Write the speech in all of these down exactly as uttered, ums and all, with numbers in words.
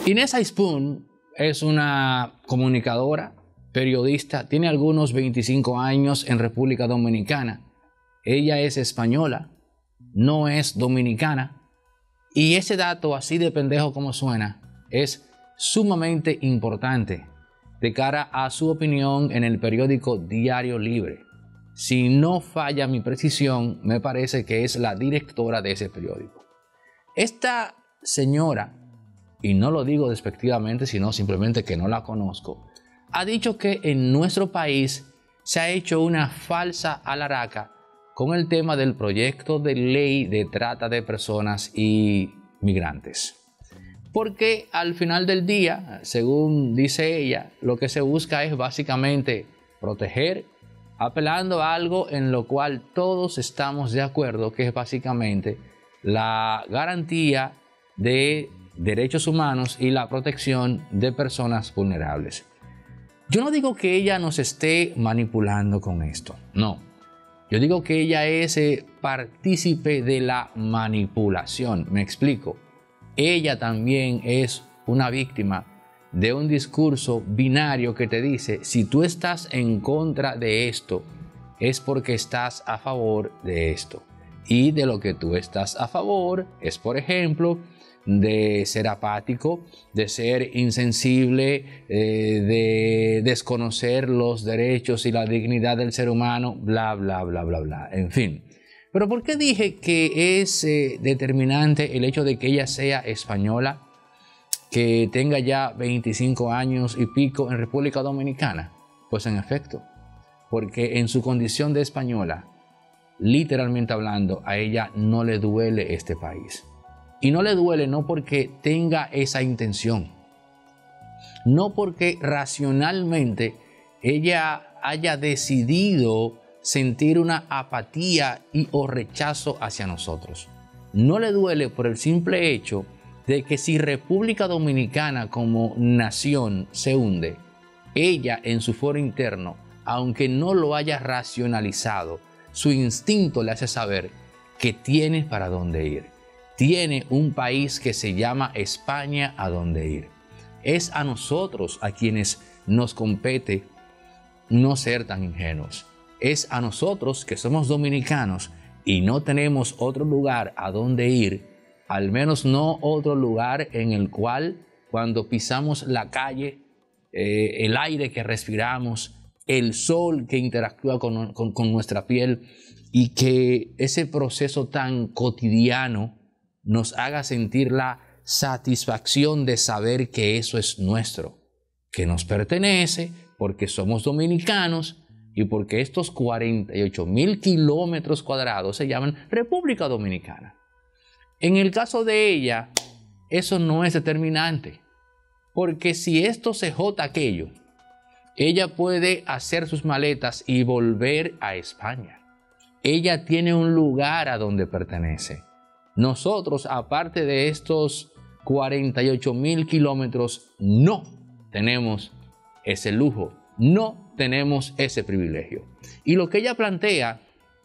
Inés Ayspun es una comunicadora, periodista, tiene algunos veinticinco años en República Dominicana. Ella es española, no es dominicana. Y ese dato, así de pendejo como suena, es sumamente importante de cara a su opinión en el periódico Diario Libre. Si no falla mi precisión, me parece que es la directora de ese periódico. Esta señora, y no lo digo despectivamente, sino simplemente que no la conozco, ha dicho que en nuestro país se ha hecho una falsa alaraca con el tema del proyecto de ley de trata de personas y migrantes. Porque al final del día, según dice ella, lo que se busca es básicamente proteger, apelando a algo en lo cual todos estamos de acuerdo, que es básicamente la garantía de derechos humanos y la protección de personas vulnerables. Yo no digo que ella nos esté manipulando con esto, no. Yo digo que ella es eh, partícipe de la manipulación. Me explico. Ella también es una víctima de un discurso binario que te dice, si tú estás en contra de esto, es porque estás a favor de esto. Y de lo que tú estás a favor es, por ejemplo, de ser apático, de ser insensible, eh, de desconocer los derechos y la dignidad del ser humano, bla, bla, bla, bla, bla. En fin. Pero ¿por qué dije que es eh, determinante el hecho de que ella sea española, que tenga ya veinticinco años y pico en República Dominicana? Pues en efecto, porque en su condición de española, literalmente hablando, a ella no le duele este país. Y no le duele no porque tenga esa intención, no porque racionalmente ella haya decidido sentir una apatía y o rechazo hacia nosotros. No le duele por el simple hecho de que si República Dominicana como nación se hunde, ella en su foro interno, aunque no lo haya racionalizado, su instinto le hace saber que tiene para dónde ir. Tiene un país que se llama España a dónde ir. Es a nosotros a quienes nos compete no ser tan ingenuos. Es a nosotros que somos dominicanos y no tenemos otro lugar a dónde ir, al menos no otro lugar en el cual cuando pisamos la calle, eh, el aire que respiramos, el sol que interactúa con, con, con nuestra piel y que ese proceso tan cotidiano nos haga sentir la satisfacción de saber que eso es nuestro, que nos pertenece porque somos dominicanos y porque estos cuarenta y ocho mil kilómetros cuadrados se llaman República Dominicana. En el caso de ella, eso no es determinante, porque si esto se jota aquello, ella puede hacer sus maletas y volver a España. Ella tiene un lugar a donde pertenece. Nosotros, aparte de estos cuarenta y ocho mil kilómetros, no tenemos ese lujo, no tenemos ese privilegio. Y lo que ella plantea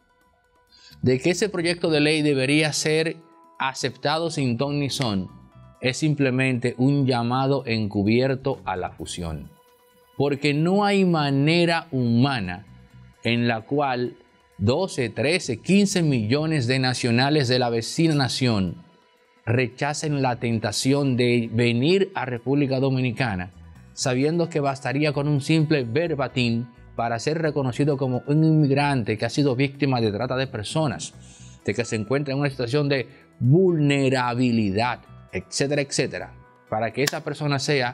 de que ese proyecto de ley debería ser aceptado sin ton ni son es simplemente un llamado encubierto a la fusión. Porque no hay manera humana en la cual doce, trece, quince millones de nacionales de la vecina nación rechacen la tentación de venir a República Dominicana sabiendo que bastaría con un simple verbatim para ser reconocido como un inmigrante que ha sido víctima de trata de personas, de que se encuentra en una situación de vulnerabilidad, etcétera, etcétera, para que esa persona sea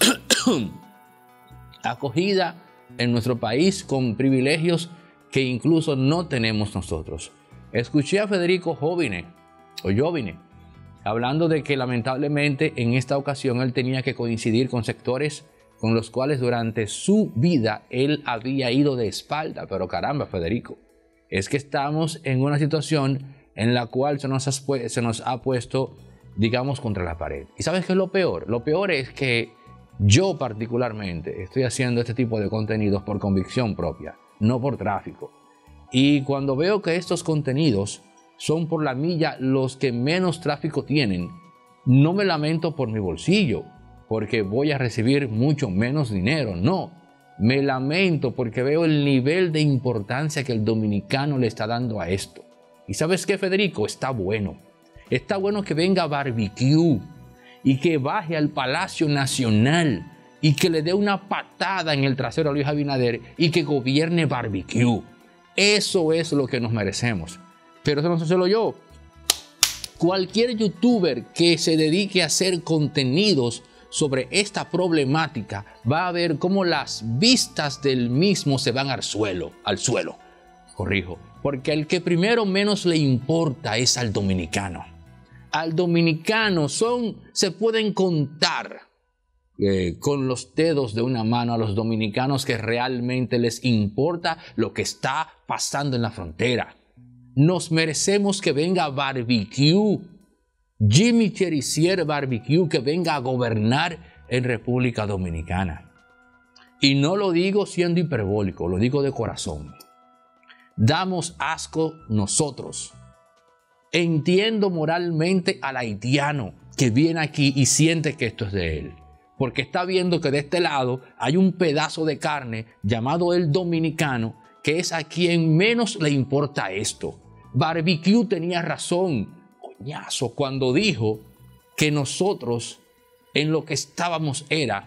acogida en nuestro país con privilegios que incluso no tenemos nosotros. Escuché a Federico Jovine, o Jovine, hablando de que lamentablemente en esta ocasión él tenía que coincidir con sectores con los cuales durante su vida él había ido de espalda. Pero caramba, Federico, es que estamos en una situación en la cual se nos ha, se nos ha puesto, digamos, contra la pared. ¿Y sabes qué es lo peor? Lo peor es que yo particularmente estoy haciendo este tipo de contenidos por convicción propia, no por tráfico. Y cuando veo que estos contenidos son por la milla los que menos tráfico tienen, no me lamento por mi bolsillo, porque voy a recibir mucho menos dinero. No, me lamento porque veo el nivel de importancia que el dominicano le está dando a esto. ¿Y sabes qué, Federico? Está bueno. Está bueno que venga Barbecue y que baje al Palacio Nacional y que le dé una patada en el trasero a Luis Abinader y que gobierne Barbecue. Eso es lo que nos merecemos. Pero eso no soy solo yo. Cualquier youtuber que se dedique a hacer contenidos sobre esta problemática va a ver cómo las vistas del mismo se van al suelo, al suelo, corrijo, porque al que primero menos le importa es al dominicano. Al dominicano son, se pueden contar eh, con los dedos de una mano a los dominicanos que realmente les importa lo que está pasando en la frontera. Nos merecemos que venga Barbecue, Jimmy Cherisier Barbecue, que venga a gobernar en República Dominicana. Y no lo digo siendo hiperbólico, lo digo de corazón. Damos asco nosotros. Entiendo moralmente al haitiano que viene aquí y siente que esto es de él, porque está viendo que de este lado hay un pedazo de carne llamado el dominicano, que es a quien menos le importa esto. Barbecue tenía razón, coñazo, cuando dijo que nosotros en lo que estábamos era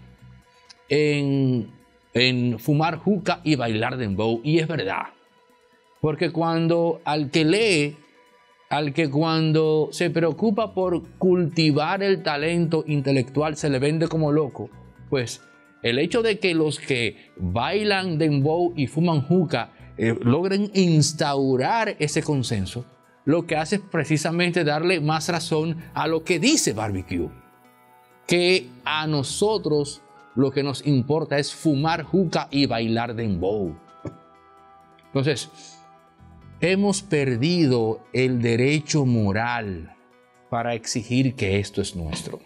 en, en fumar juca y bailar dembow. Y es verdad, porque cuando al que lee, al que cuando se preocupa por cultivar el talento intelectual se le vende como loco, pues el hecho de que los que bailan dembow y fuman juca eh, logren instaurar ese consenso, lo que hace es precisamente darle más razón a lo que dice Barbecue, que a nosotros lo que nos importa es fumar juca y bailar dembow. Entonces, hemos perdido el derecho moral para exigir que esto es nuestro.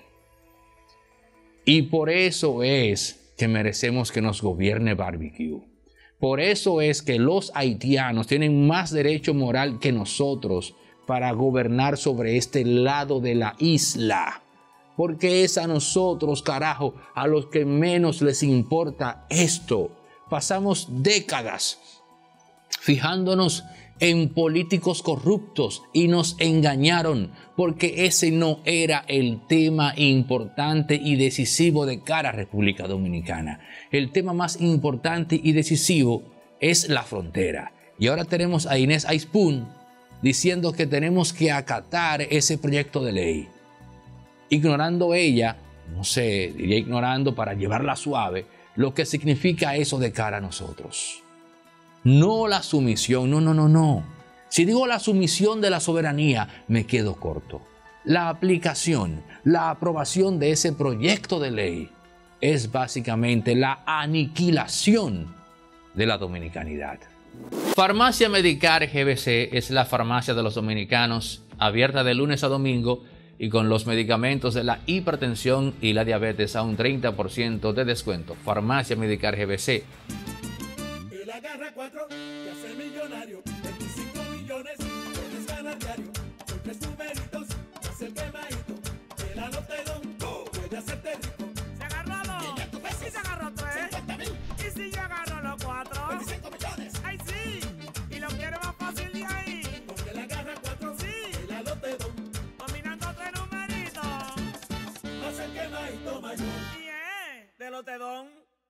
Y por eso es que merecemos que nos gobierne Barbecue. Por eso es que los haitianos tienen más derecho moral que nosotros para gobernar sobre este lado de la isla. Porque es a nosotros, carajo, a los que menos les importa esto. Pasamos décadas fijándonos en políticos corruptos y nos engañaron, porque ese no era el tema importante y decisivo de cara a República Dominicana. El tema más importante y decisivo es la frontera. Y ahora tenemos a Inés Ayspún diciendo que tenemos que acatar ese proyecto de ley, ignorando ella, no sé, diría ignorando para llevarla suave, lo que significa eso de cara a nosotros. No la sumisión, no, no, no, no. Si digo la sumisión de la soberanía, me quedo corto. La aplicación, la aprobación de ese proyecto de ley es básicamente la aniquilación de la dominicanidad. Farmacia Medicar G B C es la farmacia de los dominicanos, abierta de lunes a domingo y con los medicamentos de la hipertensión y la diabetes a un treinta por ciento de descuento. Farmacia Medicar G B C. Agarra cuatro y hace millonario, veinticinco millones, puedes ganar diario, son tres numeritos, más el quemadito, el alotedón, puede hacerte rico. Se agarró dos, y si se agarró tres, y si yo agarro los cuatro, veinticinco millones, ay sí, y lo quiero más fácil de ahí, porque la agarra cuatro, sí, el alotedón, combinando tres numeritos, más el quemadito mayor, bien, del lotedón.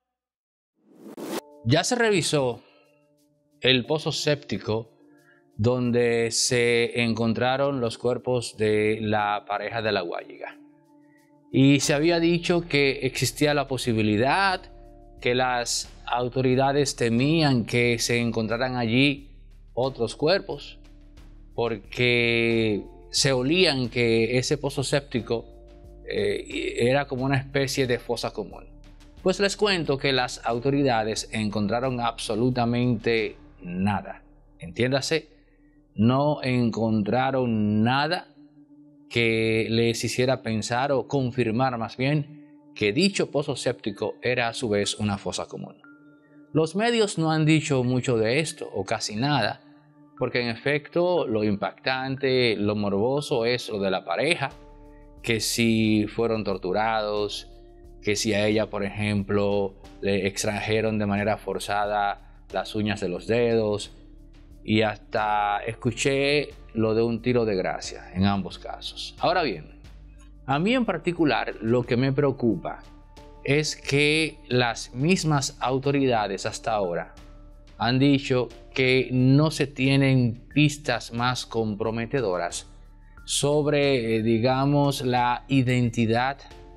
Ya se revisó el pozo séptico donde se encontraron los cuerpos de la pareja de La Guayiga. Y se había dicho que existía la posibilidad que las autoridades temían que se encontraran allí otros cuerpos, porque se olían que ese pozo séptico eh, era como una especie de fosa común. Pues les cuento que las autoridades encontraron absolutamente nada. Entiéndase, no encontraron nada que les hiciera pensar o confirmar más bien que dicho pozo séptico era a su vez una fosa común. Los medios no han dicho mucho de esto o casi nada, porque en efecto lo impactante, lo morboso es lo de la pareja, que si fueron torturados, que si a ella, por ejemplo, le extrajeron de manera forzada las uñas de los dedos, y hasta escuché lo de un tiro de gracia en ambos casos. Ahora bien, a mí en particular lo que me preocupa es que las mismas autoridades hasta ahora han dicho que no se tienen pistas más comprometedoras sobre, eh, digamos, la identidad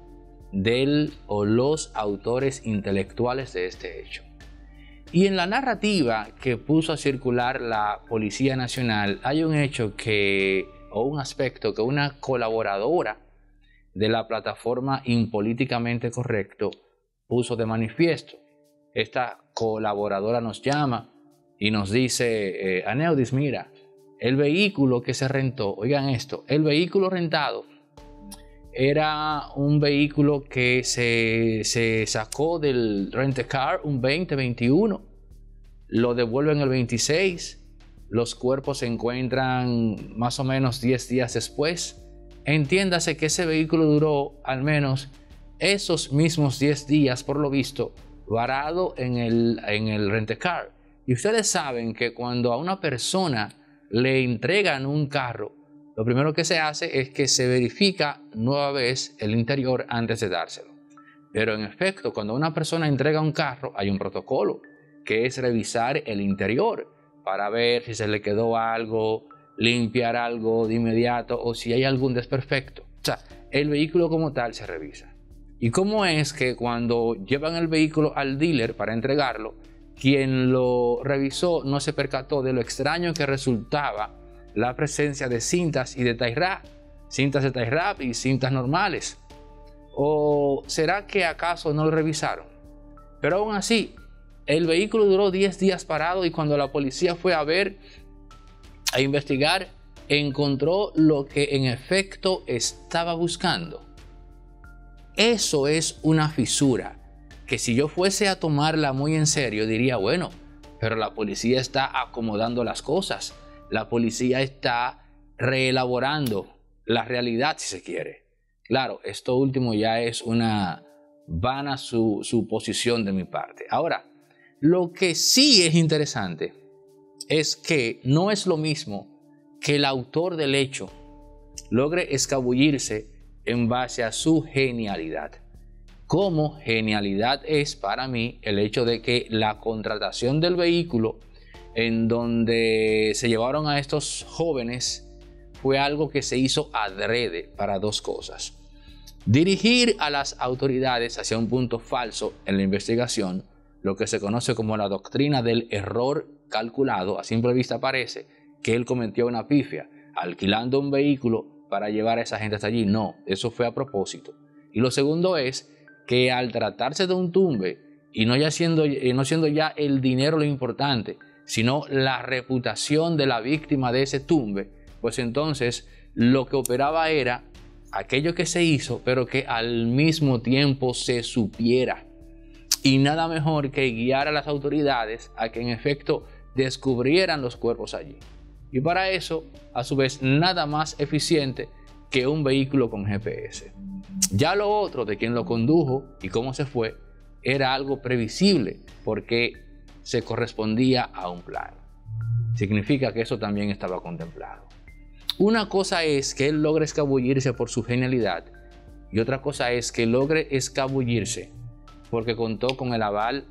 del o los autores intelectuales de este hecho. Y en la narrativa que puso a circular la Policía Nacional hay un hecho que, o un aspecto que una colaboradora de la plataforma Impolíticamente Correcto puso de manifiesto. Esta colaboradora nos llama y nos dice, eh, Aneudis, mira, el vehículo que se rentó, oigan esto, el vehículo rentado era un vehículo que se, se sacó del rent-a-car un veinte veintiuno, lo devuelven el veintiséis, los cuerpos se encuentran más o menos diez días después. Entiéndase que ese vehículo duró al menos esos mismos diez días, por lo visto, varado en el, en el rent-a-car. Y ustedes saben que cuando a una persona le entregan un carro, lo primero que se hace es que se verifica nueva vez el interior antes de dárselo. Pero en efecto, cuando una persona entrega un carro, hay un protocolo, que es revisar el interior para ver si se le quedó algo, limpiar algo de inmediato o si hay algún desperfecto. O sea, el vehículo como tal se revisa. ¿Y cómo es que cuando llevan el vehículo al dealer para entregarlo, quien lo revisó no se percató de lo extraño que resultaba la presencia de cintas y de tie wrap, cintas de tie wrap y cintas normales? ¿O será que acaso no lo revisaron? Pero aún así, el vehículo duró diez días parado y cuando la policía fue a ver, a investigar, encontró lo que en efecto estaba buscando. Eso es una fisura que si yo fuese a tomarla muy en serio diría, bueno, pero la policía está acomodando las cosas. La policía está reelaborando la realidad, si se quiere. Claro, esto último ya es una vana su, suposición de mi parte. Ahora, lo que sí es interesante es que no es lo mismo que el autor del hecho logre escabullirse en base a su genialidad. Como genialidad es para mí el hecho de que la contratación del vehículo en donde se llevaron a estos jóvenes fue algo que se hizo adrede para dos cosas. Dirigir a las autoridades hacia un punto falso en la investigación, lo que se conoce como la doctrina del error calculado. A simple vista parece que él cometió una pifia alquilando un vehículo para llevar a esa gente hasta allí. No, eso fue a propósito. Y lo segundo es que al tratarse de un tumbe y no, ya siendo, no siendo ya el dinero lo importante, sino la reputación de la víctima de ese tumbe, pues entonces lo que operaba era aquello que se hizo, pero que al mismo tiempo se supiera. Y nada mejor que guiar a las autoridades a que en efecto descubrieran los cuerpos allí. Y para eso, a su vez, nada más eficiente que un vehículo con G P S. Ya lo otro de quién lo condujo y cómo se fue era algo previsible porque se correspondía a un plan. Significa que eso también estaba contemplado. Una cosa es que él logre escabullirse por su genialidad y otra cosa es que logre escabullirse porque contó con el aval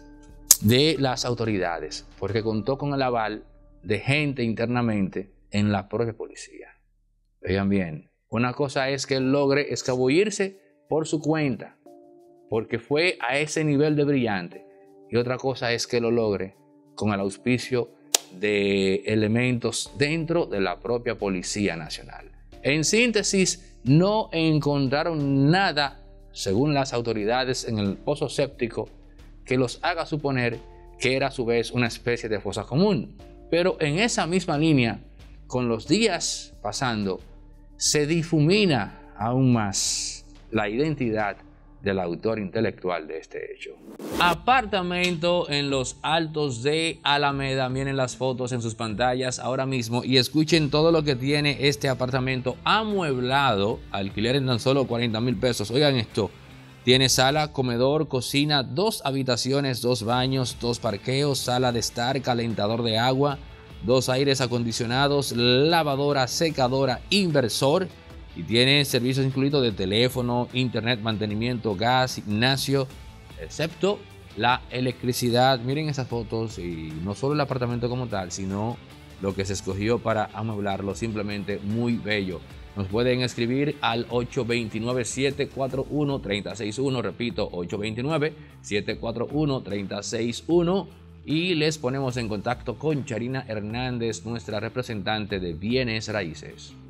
de las autoridades, porque contó con el aval de gente internamente en la propia policía. Vean bien, una cosa es que él logre escabullirse por su cuenta, porque fue a ese nivel de brillante, y otra cosa es que lo logre con el auspicio de elementos dentro de la propia Policía Nacional. En síntesis, no encontraron nada, según las autoridades, en el pozo séptico que los haga suponer que era a su vez una especie de fosa común. Pero en esa misma línea, con los días pasando, se difumina aún más la identidad del autor intelectual de este hecho. Apartamento en los altos de Alameda. Miren las fotos en sus pantallas ahora mismo y escuchen todo lo que tiene este apartamento amueblado. Alquiler en tan solo cuarenta mil pesos. Oigan esto, Tiene sala, comedor, cocina, dos habitaciones, dos baños, dos parqueos, sala de estar, calentador de agua, dos aires acondicionados, lavadora, secadora, inversor. Y tiene servicios incluidos de teléfono, internet, mantenimiento, gas, gimnasio, excepto la electricidad. Miren esas fotos y no solo el apartamento como tal, sino lo que se escogió para amueblarlo, simplemente muy bello. Nos pueden escribir al ocho dos nueve, siete cuatro uno, tres cero seis uno, repito, ocho dos nueve, siete cuatro uno, tres cero seis uno, y les ponemos en contacto con Charina Hernández, nuestra representante de bienes raíces.